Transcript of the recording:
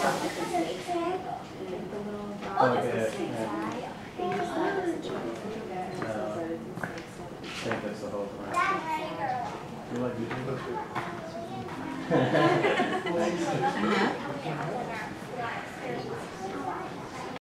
Okay. I think that's the whole point. You like YouTube? Thanks.